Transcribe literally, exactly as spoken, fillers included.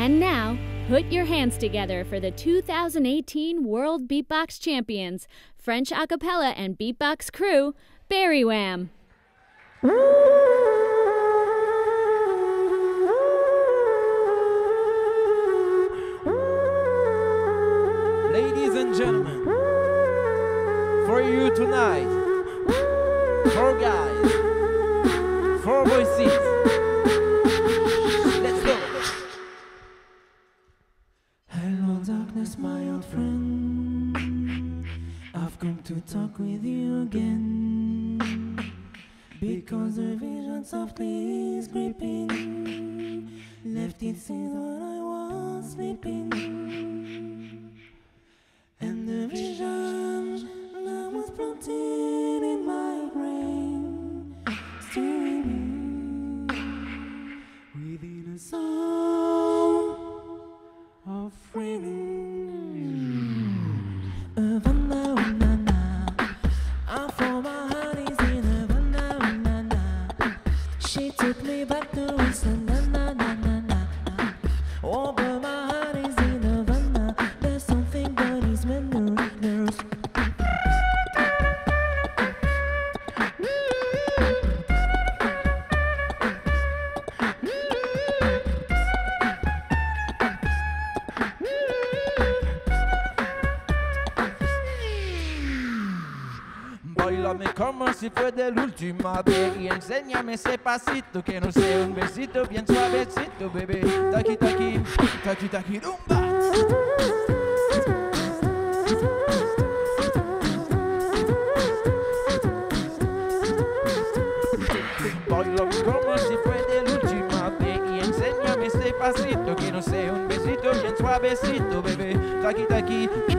And now, put your hands together for the two thousand eighteen World Beatbox Champions, French a cappella and beatbox crew, Berywam. Ladies and gentlemen, for you tonight, four guys, four voices. Let's go. Hello darkness, my old friend, I've come to talk with you again, because the vision softly is creeping, left it since when I was sleeping. And the vision that was planted in my brain, stirring within a sound of raining. Havana, na, I for my heart is in Havana, na, na. She took me back to Eastern, na, na, na, na, na. Oh, but my heart is in Havana. There's something that is meant to lose. Bailame como si fuera la última vez y enséñame ese pasito que no sea un besito bien suavecito, bebé. Taki taki, taki taki rumba. Bailame como si fuera la última vez y enséñame ese pasito que no sea un besito bien suavecito, bebé. Taki taki,